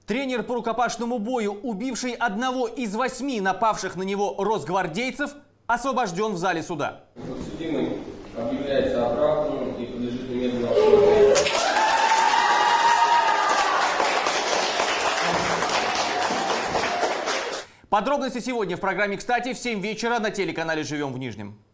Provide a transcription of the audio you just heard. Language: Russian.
Тренер по рукопашному бою, убивший одного из 8 напавших на него росгвардейцев, освобожден в зале суда. Подсудимый объявляется оправданным и подлежит немедленному осуждению. Подробности сегодня в программе «Кстати» в 7 вечера на телеканале «Живем в Нижнем».